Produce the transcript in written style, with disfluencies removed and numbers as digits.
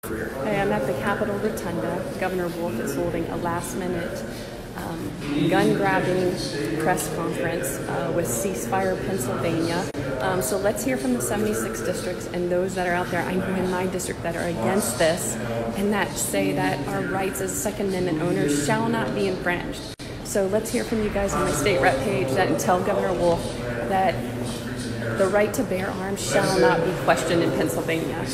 Hi, I'm at the Capitol Rotunda. Governor Wolf is holding a last-minute gun-grabbing press conference with Ceasefire Pennsylvania. So let's hear from the 76 districts and those that are out there, I know in my district, that are against this and that say that our rights as Second Amendment owners shall not be infringed. So let's hear from you guys on my state rep page and tell Governor Wolf that the right to bear arms shall not be questioned in Pennsylvania.